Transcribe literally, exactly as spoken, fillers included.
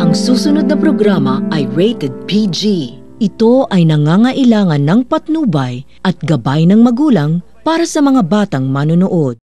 Ang susunod na programa ay rated P G. Ito ay nangangailangan ng patnubay at gabay ng magulang para sa mga batang manonood.